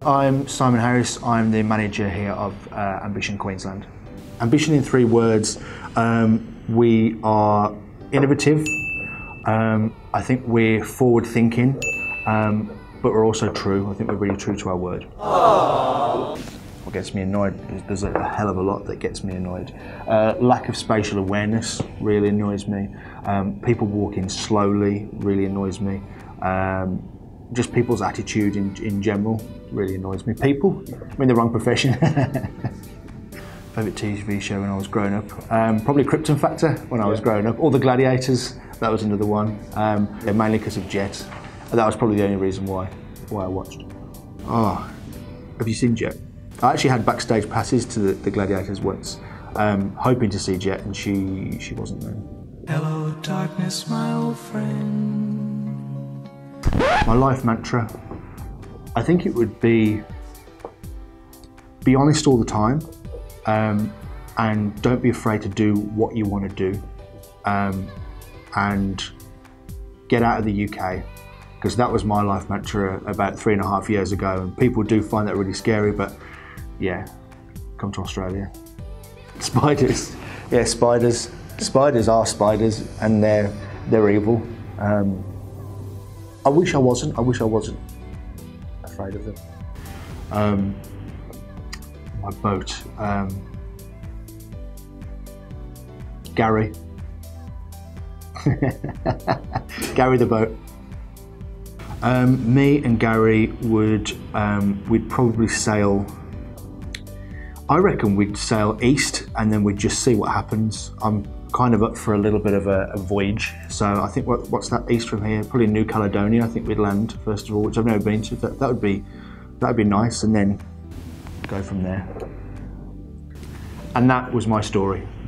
I'm Simon Harris. I'm the manager here of Ambition Queensland. Ambition in 3 words, we are innovative, I think we're forward thinking, but we're also true. I think we're really true to our word. What gets me annoyed, there's a hell of a lot that gets me annoyed. Lack of spatial awareness really annoys me. People walking slowly really annoys me. Just people's attitude in general really annoys me. People, I'm in the wrong profession. Favourite TV show when I was growing up? Probably Krypton Factor when I was growing up. All the Gladiators, that was another one. Yeah, mainly because of Jet. That was probably the only reason why I watched. Oh, have you seen Jet? I actually had backstage passes to the Gladiators once, hoping to see Jet, and she wasn't there. Hello darkness, my old friend. My life mantra, I think it would be honest all the time, and don't be afraid to do what you want to do, and get out of the UK, because that was my life mantra about 3.5 years ago, and people do find that really scary, but yeah, come to Australia. Spiders, yeah, spiders. Spiders are spiders, and they're evil. I wish I wasn't afraid of them. My boat, Gary. Gary the boat. Me and Gary we'd probably sail, I reckon we'd sail east and then we'd just see what happens. I'm kind of up for a little bit of a voyage. So I think, what's that east from here? Probably New Caledonia, I think we'd land first of all, which I've never been to. That would be nice, and then go from there. And that was my story.